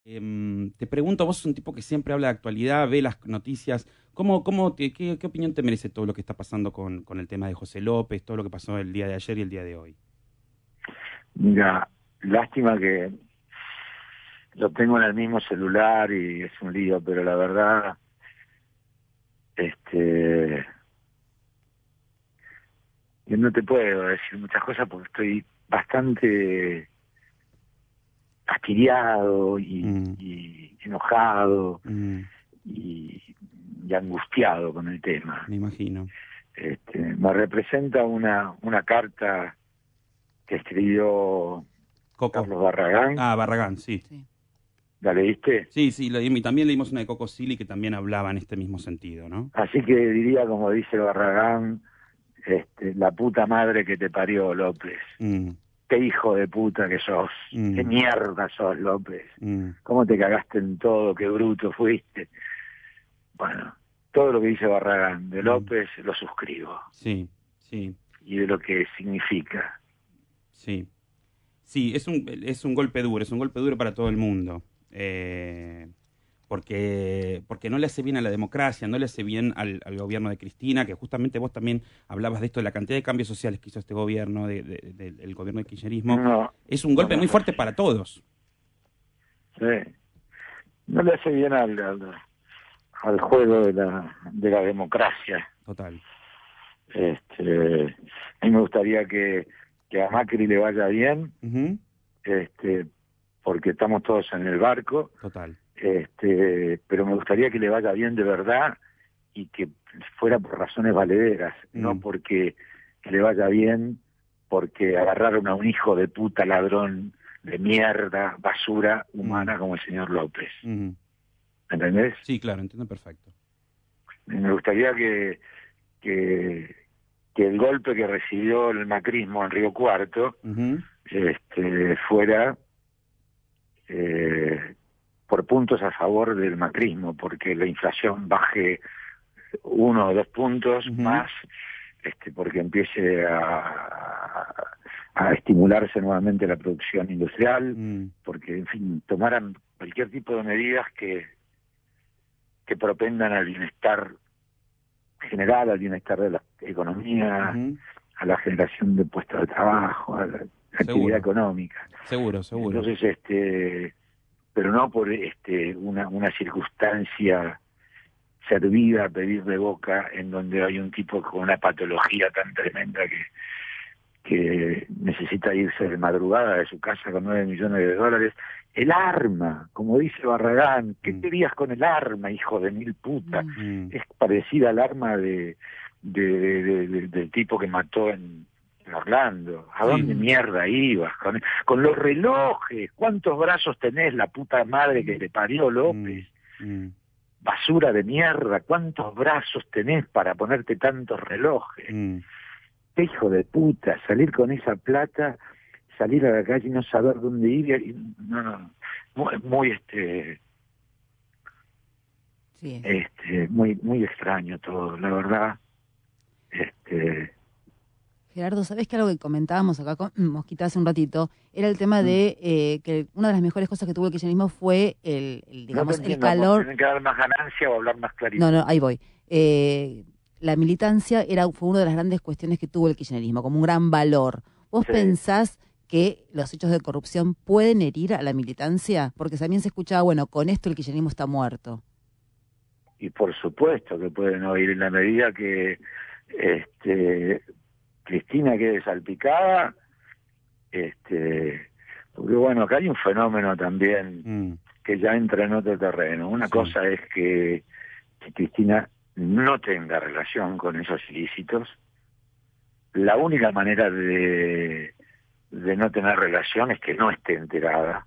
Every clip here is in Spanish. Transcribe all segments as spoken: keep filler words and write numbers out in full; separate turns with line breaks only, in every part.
Em, te pregunto, vos sos un tipo que siempre habla de actualidad, ve las noticias. ¿Cómo, cómo te, qué, qué opinión te merece todo lo que está pasando con, con el tema de José López, todo lo que pasó el día de ayer y el día de hoy?
Mira, lástima que lo tengo en el mismo celular y es un lío, pero la verdad, este, yo no te puedo decir muchas cosas porque estoy bastante fastidiado y,
Mm,
y enojado
mm,
y, y angustiado con el tema.
me imagino.
Este, me representa una, una carta que escribió
Coco.
Carlos Barragán.
Ah, Barragán, sí.
Sí.
¿La leíste?
Sí, sí, lo, y también leímos una de Coco Silly que también hablaba en este mismo sentido, ¿no?
Así que diría, como dice Barragán, este, la puta madre que te parió, López.
Mm,
Qué hijo de puta que sos.
mm,
Qué mierda sos, López.
mm,
Cómo te cagaste en todo, qué bruto fuiste. Bueno, todo lo que dice Barragán de
mm.
López lo suscribo.
Sí, sí,
Y de lo que significa.
sí. Sí, es un, es un golpe duro, es un golpe duro para todo el mundo. Eh, porque, porque no le hace bien a la democracia, no le hace bien al, al gobierno de Cristina, que justamente vos también hablabas de esto, de la cantidad de cambios sociales que hizo este gobierno, de, de- de- del gobierno del kirchnerismo.
No,
Es un
no,
golpe
no
muy
es
fuerte
así.
para todos.
Sí. No le hace bien al, al, al juego de la, de la democracia.
Total.
Este, a mí me gustaría que, que a Macri le vaya bien,
Ujú.
este, porque estamos todos en el barco,
Total.
este, pero me gustaría que le vaya bien de verdad y que fuera por razones valederas,
Mm.
no porque que le vaya bien porque agarraron a un hijo de puta ladrón de mierda, basura humana
Mm.
como el señor López.
Ujú.
¿Me entendés?
Sí, claro, entiendo perfecto.
Me gustaría que, que, que el golpe que recibió el macrismo en Río Cuarto
Ujú.
este, fuera eh, por puntos a favor del macrismo, porque la inflación baje uno o dos puntos
Ujú.
más, este, porque empiece a, a estimularse nuevamente la producción industrial,
Mm.
porque, en fin, tomaran cualquier tipo de medidas que, que propendan al bienestar general, al bienestar de la economía,
Ujú.
a la generación de puestos de trabajo, a la actividad
Seguro,
económica.
seguro, seguro.
Entonces, este, pero no por este una, una circunstancia servida a pedir de boca en donde hay un tipo con una patología tan tremenda que, que necesita irse de madrugada de su casa con nueve millones de dólares. El arma, como dice Barragán, ¿qué
Mm.
querías con el arma, hijo de mil puta?
Mm.
Mm.
Es parecida al arma de, de, de- de- de- del tipo que mató en, en Orlando. ¿A
Sí.
dónde mierda ibas? Con, con los relojes, ¿cuántos brazos tenés, la puta madre que te parió, López?
Mm. Mm.
Basura de mierda, ¿cuántos brazos tenés para ponerte tantos relojes?
Mm.
Qué hijo de puta, salir con esa plata, salir a la calle y no saber dónde ir, y, no, no, muy, muy este,
Sí.
este, muy, muy extraño todo, la verdad. Este,
Gerardo, ¿sabés que algo que comentábamos acá con Mosquita hace un ratito era el tema de eh, que una de las mejores cosas que tuvo el kirchnerismo fue el, el,
no te
digamos, el
entiendo, amor,
calor.
¿tienen que dar más ganancia o hablar más clarito?
No, no, ahí voy. Eh, la militancia era fue una de las grandes cuestiones que tuvo el kirchnerismo, como un gran valor. ¿Vos
Sí.
pensás que los hechos de corrupción pueden herir a la militancia? Porque también se escuchaba, bueno, con esto el kirchnerismo está muerto.
Y por supuesto que pueden oír en la medida que este, Cristina quede salpicada, este, porque bueno, acá hay un fenómeno también
Mm.
que ya entra en otro terreno. Una
Sí.
cosa es que, que Cristina no tenga relación con esos ilícitos. La única manera de, de no tener relación es que no esté enterada.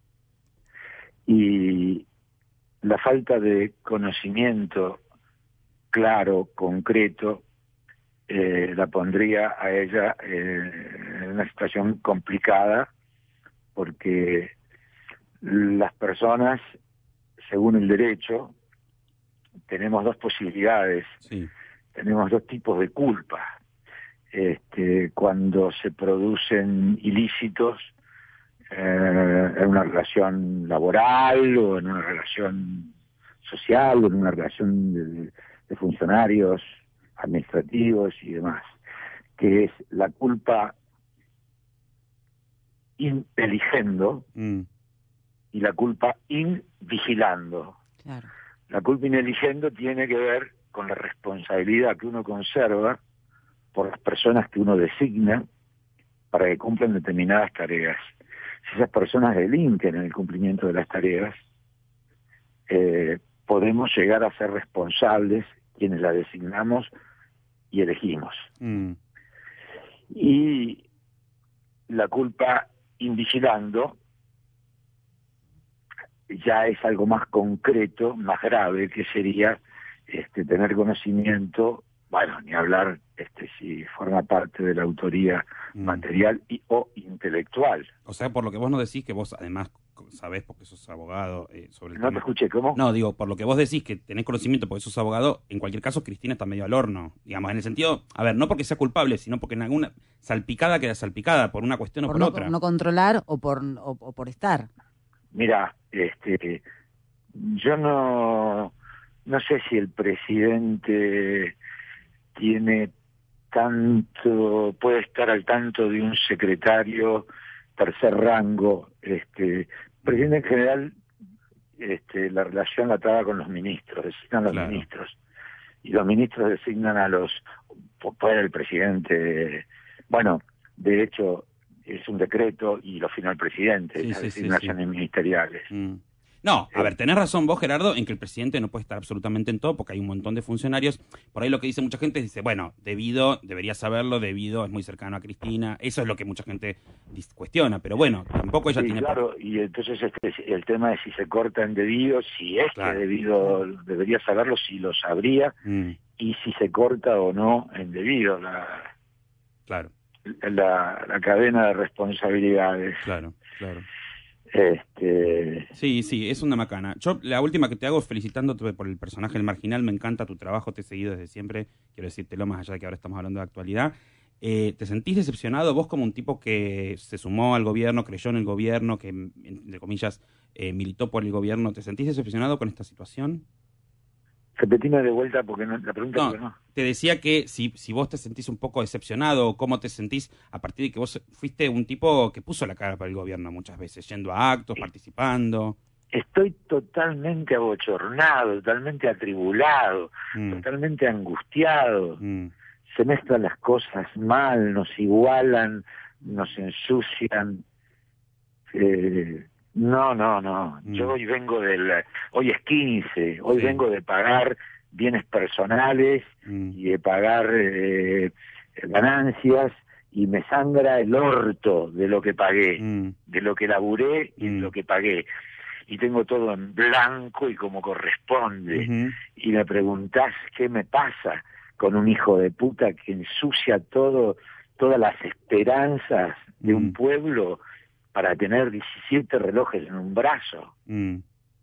Y la falta de conocimiento claro, concreto, eh, la pondría a ella eh, en una situación complicada, porque las personas, según el derecho, tenemos dos posibilidades,
Sí.
tenemos dos tipos de culpa. Este, cuando se producen ilícitos eh, en una relación laboral o en una relación social o en una relación de, de funcionarios administrativos y demás, que es la culpa inteligendo
Mm.
y la culpa invigilando.
Claro.
La culpa ineligiendo tiene que ver con la responsabilidad que uno conserva por las personas que uno designa para que cumplan determinadas tareas. Si esas personas delinquen en el cumplimiento de las tareas, eh, podemos llegar a ser responsables quienes la designamos y elegimos.
Mm.
Y la culpa invigilando ya es algo más concreto, más grave, que sería este, tener conocimiento, bueno, ni hablar este, si forma parte de la autoría
Mm.
material y o intelectual.
O sea, por lo que vos no decís, que vos además sabés porque sos abogado eh, sobre el
No te
tema.
escuché, ¿cómo?
No, digo, por lo que vos decís que tenés conocimiento porque sos abogado, en cualquier caso Cristina está medio al horno, digamos, en el sentido, a ver, no porque sea culpable, sino porque en alguna salpicada queda salpicada por una cuestión o
Por
por
no,
otra.
no controlar o por, o, o por estar.
Mira, este, yo no, no sé si el presidente tiene tanto, puede estar al tanto de un secretario tercer rango. Este, el presidente en general, este, la relación la traba con los ministros, designan los
Claro.
ministros, y los ministros designan a los, puede el presidente, bueno, de hecho es un decreto y lo firma el presidente,
Sí,
esas
sí, sí,
designaciones
sí.
ministeriales.
Mm. No, a
Eh.
ver, tenés razón vos, Gerardo, en que el presidente no puede estar absolutamente en todo porque hay un montón de funcionarios. Por ahí lo que dice mucha gente dice, bueno, debido, debería saberlo, debido, es muy cercano a Cristina. Eso es lo que mucha gente dis- cuestiona, pero bueno, tampoco ella
Sí,
tiene...
claro, y entonces este, el tema es si se corta en debido, si es
Claro.
que debido debería saberlo, si lo sabría,
Mm,
y si se corta o no en debido, la,
claro,
la, la cadena de responsabilidades.
claro, claro.
Este,
Sí, sí, es una macana. Yo la última que te hago es felicitándote por el personaje del Marginal, me encanta tu trabajo, te he seguido desde siempre, quiero decírtelo más allá de que ahora estamos hablando de actualidad. Eh, ¿te sentís decepcionado vos como un tipo que se sumó al gobierno, creyó en el gobierno, que, entre comillas, eh, militó por el gobierno? ¿Te sentís decepcionado con esta situación?
repetime de vuelta porque no, la pregunta
No,
porque no.
te decía que si, si vos te sentís un poco decepcionado o cómo te sentís a partir de que vos fuiste un tipo que puso la cara para el gobierno muchas veces, yendo a actos, participando.
Estoy totalmente abochornado, totalmente atribulado,
Mm,
totalmente angustiado.
mm,
Se mezclan las cosas mal, nos igualan, nos ensucian. Eh, no, no, no.
Mm.
Yo hoy vengo del... Hoy es quince, hoy
Sí.
vengo de pagar bienes personales
mm,
y de pagar eh, ganancias y me sangra el orto de lo que pagué,
mm,
de lo que laburé y
Mm.
de lo que pagué. Y tengo todo en blanco y como corresponde.
ujú,
Y me preguntás qué me pasa con un hijo de puta que ensucia todo, todas las esperanzas de
Mm.
un pueblo para tener diecisiete relojes en un brazo.
mm.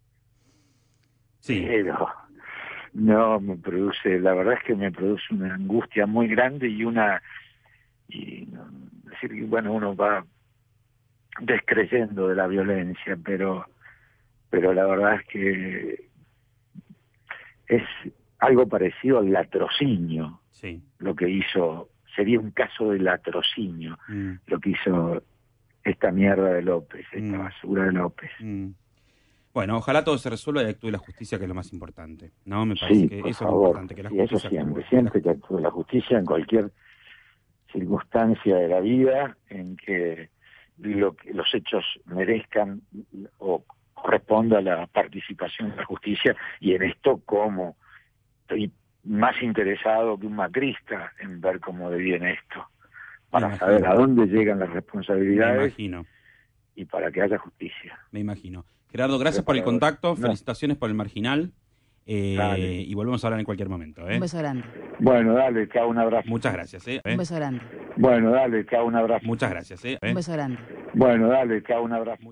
Sí,
Pero no me produce, la verdad es que me produce una angustia muy grande y una, y no, decir que bueno, uno va descreyendo de la violencia, pero, pero la verdad es que es algo parecido al latrocinio,
sí.
lo que hizo, sería un caso de latrocinio,
mm,
lo que hizo esta mierda de López, esta
Mm.
basura de López.
mm. Bueno, ojalá todo se resuelva y actúe la justicia, que es lo más importante. ¿No? Me parece
Sí,
que
por
eso es lo
favor,
importante, que la
sí, eso
justicia
siempre,
actúe.
siempre que actúe la justicia en cualquier circunstancia de la vida en que, lo que los hechos merezcan o corresponda a la participación de la justicia, y en esto como estoy más interesado que un macrista en ver cómo deviene esto, para
Me
saber
imagino.
a dónde llegan las
Me
responsabilidades
imagino,
y para que haya justicia.
me imagino. Gerardo, gracias
Pero
por el
para-
contacto,
no.
felicitaciones por el Marginal eh,
Dale.
y volvemos a hablar en cualquier momento. ¿eh?
Un beso grande.
Bueno, dale, te hago un abrazo.
Muchas gracias. ¿eh?
Un beso grande.
Bueno, dale, te hago un abrazo.
Muchas gracias. ¿eh?
Un beso grande.
Bueno, dale, te hago un abrazo.